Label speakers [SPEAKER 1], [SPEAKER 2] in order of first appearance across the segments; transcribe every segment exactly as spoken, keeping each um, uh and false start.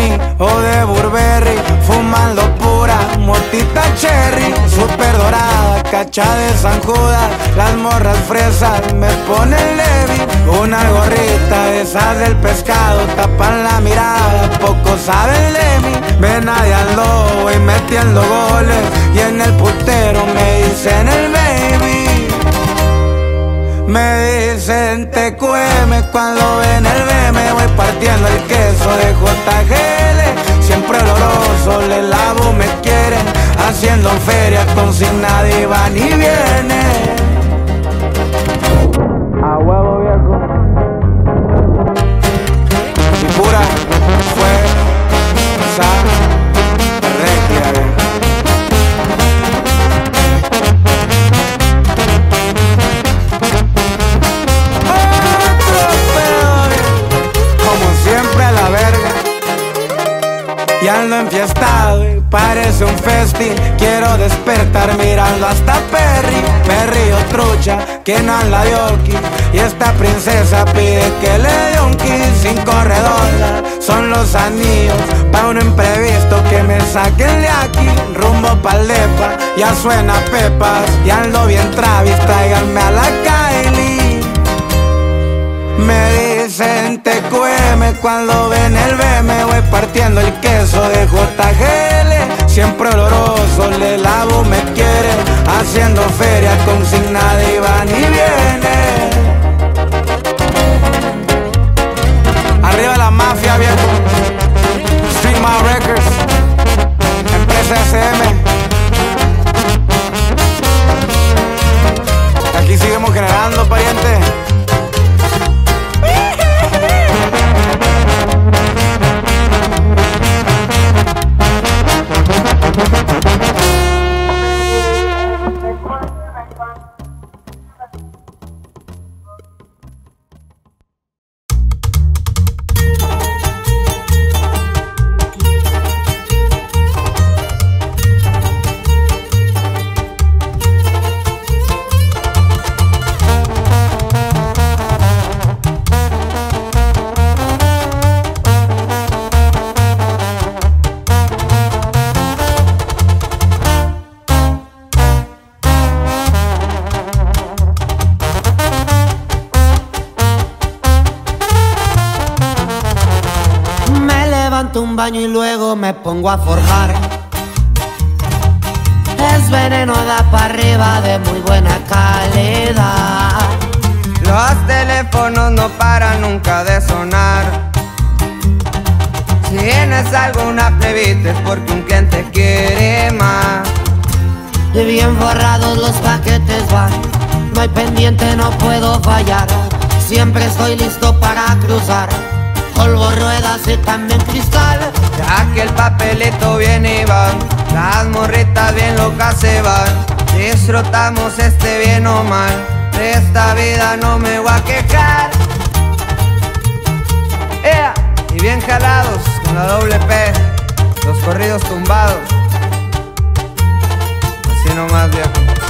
[SPEAKER 1] Tony o de Burberry, fumando pura motita cherry, super dorada, cacha de San Judas. Las morras fresas me ponen Levi, una gorrita de esas del pescado, tapan la mirada, poco saben de mí. Ven nadando, voy metiendo goles y en el putero me dicen el baby. Me dicen T Q M cuando ven el B M, voy partiendo el queso de J G L. Siempre oloroso, le lavo, me quieren, haciendo feria consigna de van y viene. A huevo viejo. Y pura fue esa regia. Y ando enfiestado y parece un festi. Quiero despertar mirando hasta Perry. Perry o trucha, que no anda de oki. Y esta princesa pide que le dé un kiss. Cinco redondas son los anillos pa' un imprevisto que me saquen de aquí. Rumbo pa'l depa, ya suena Pepas. Y ando bien Travis, tráiganme a la Kylie. Me dicen T Q M cuando ven el B M, voy partiendo el queso de J G L. Siempre oloroso, le lavo, me quiere, haciendo feria consigna de van y viene. Arriba la mafia, viejo. Street Mile Records, Empresa S M. Aquí seguimos generando, pariente.
[SPEAKER 2] Un baño y luego me pongo a forjar. Es veneno, da para arriba de muy buena calidad.
[SPEAKER 3] Los teléfonos no paran nunca de sonar. Si tienes alguna plebita es porque un cliente quiere más.
[SPEAKER 2] Y bien forrados los paquetes van, no hay pendiente, no puedo fallar. Siempre estoy listo para cruzar. Polvo, ruedas y también cristal.
[SPEAKER 3] Ya que el papelito viene y va, las morritas bien locas se van. Disfrutamos este bien o mal, de esta vida no me voy a quejar. ¡Ea! Y bien jalados con la doble P, los corridos tumbados. Así nomás, viejo.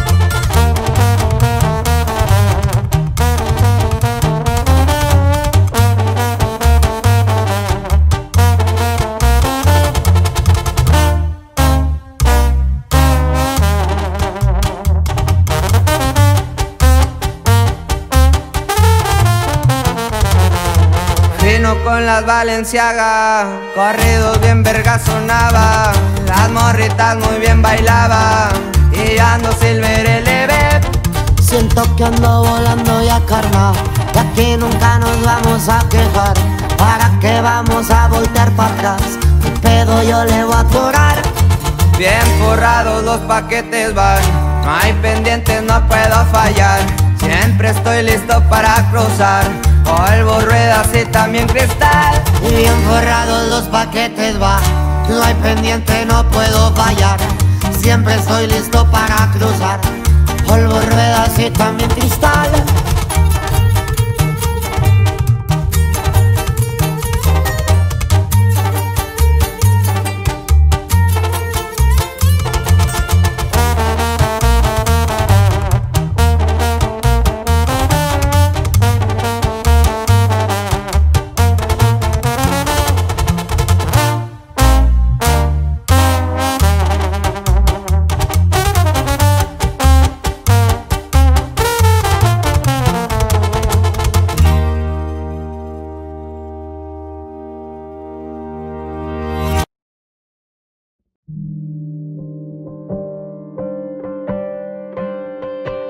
[SPEAKER 3] Con las Balenciaga, corridos bien verga sonaba, las morritas muy bien bailaban, y ando Silver L B.
[SPEAKER 2] Siento que ando volando ya carnal, y aquí nunca nos vamos a quejar. ¿Para qué vamos a voltear para atrás? Mi pedo yo le voy a atorar.
[SPEAKER 3] Bien forrados los paquetes van, no hay pendientes, no puedo fallar. Siempre estoy listo para cruzar. Polvo, ruedas y también cristal.
[SPEAKER 2] Y bien forrados los paquetes va, no hay pendiente, no puedo fallar. Siempre estoy listo para cruzar. Polvo, ruedas y también cristal.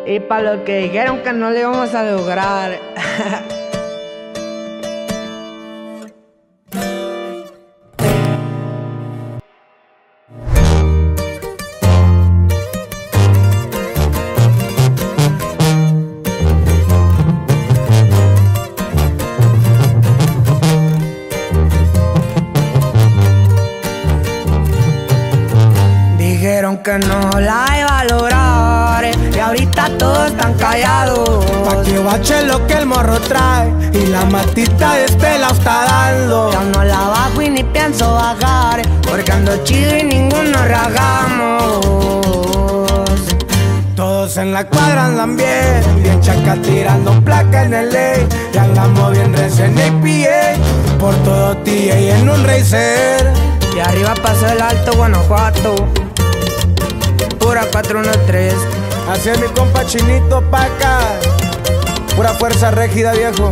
[SPEAKER 3] Y para los que dijeron que no lo íbamos a lograr.
[SPEAKER 1] Dijeron que no la iba a lograr y ahorita todos están callados. Pa' que bache lo que el morro trae y la matita de este la está dando.
[SPEAKER 2] Ya no la bajo y ni pienso bajar, porque ando chido y ninguno ragamos.
[SPEAKER 1] Todos en la cuadra andan bien, bien chaca tirando placa en el ley. Y andamos bien recién A P A, por todo T A y en un racer.
[SPEAKER 3] Y arriba pasó el Alto Guanajuato, pura cuatro uno tres.
[SPEAKER 1] Así es mi compa Chinito pa' acá, pura fuerza rígida, viejo.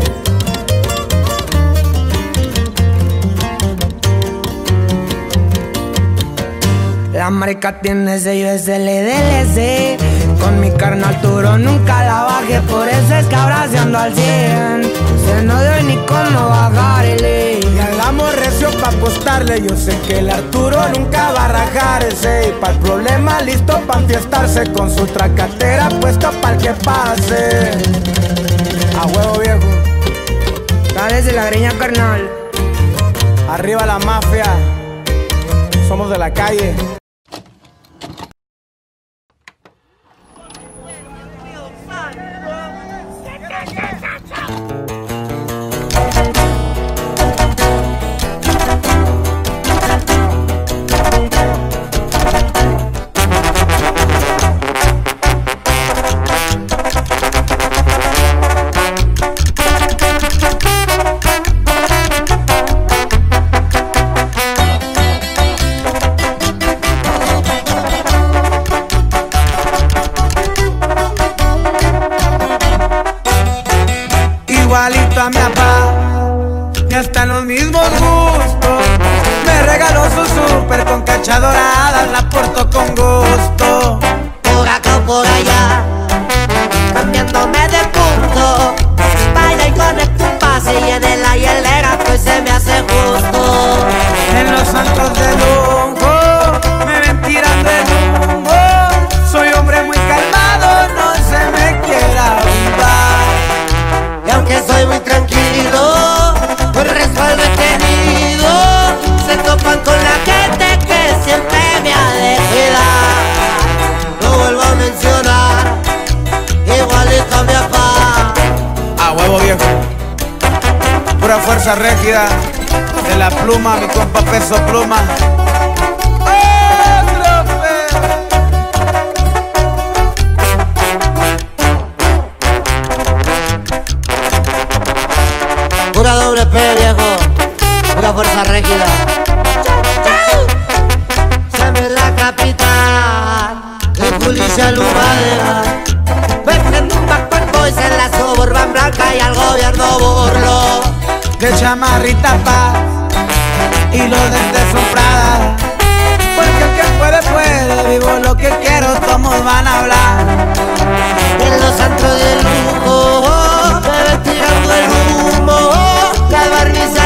[SPEAKER 3] La marca tiene sello, es el D L C. Con mi carnal Turo nunca la bajé, por eso es que ahora se ando al cien. Se no doy ni cómo bajarle.
[SPEAKER 1] Y andamos recio pa' apostarle. Yo sé que el Arturo nunca va a rajarse. Y pa' el problema listo pa' enfiestarse, con su tracatera puesta pa'l que pase. A huevo, viejo.
[SPEAKER 3] Dale de la greña, carnal.
[SPEAKER 1] Arriba la mafia. Somos de la calle. Igualito a mi papá, ya están los mismos gustos. Me regaló su súper con cacha dorada, la porto con gusto.
[SPEAKER 2] Por acá o por allá, cambiándome de punto. Baila y conecta un pase y en el hielera pues se me hace justo.
[SPEAKER 1] En los santos de lujo me ven tirando el humo. Soy hombre muy calmado, no se me quiera avivar.
[SPEAKER 2] Y aunque soy muy tranquilo, por respaldo he tenido, se topan con la gente que siempre me ha de cuidar. Lo vuelvo a mencionar, igualito a mi papá.
[SPEAKER 1] A huevo, viejo. Pura fuerza rígida de la pluma, mi compa Peso Pluma.
[SPEAKER 2] Pura doble P, viejo, pura fuerza rígida. Siempre es la capital, de policía lumadera. Venden un Backpack Boys en la Suburban Blanca y al gobierno burlo.
[SPEAKER 1] De chamarrita paz y los dentes son Prada. Porque el que puede, puede, vivo lo que quiero, todos van a hablar.
[SPEAKER 2] En los antros de lujo, me ven tirando el humo. Las barnices